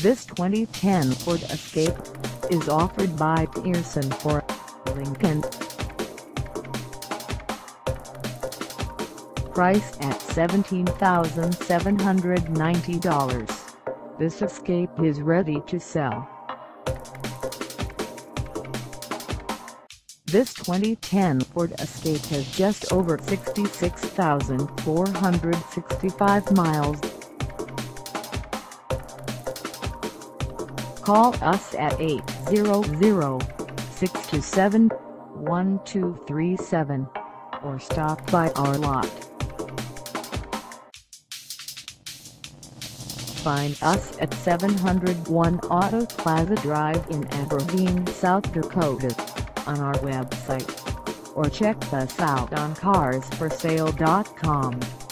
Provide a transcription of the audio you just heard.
This 2010 Ford Escape is offered by Pierson For Lincoln. Priced at $17,790, this Escape is ready to sell. This 2010 Ford Escape has just over 66,465 miles. Call us at 800-627-1237 or stop by our lot. Find us at 701 Auto Plaza Drive in Aberdeen, South Dakota, on our website, or check us out on carsforsale.com.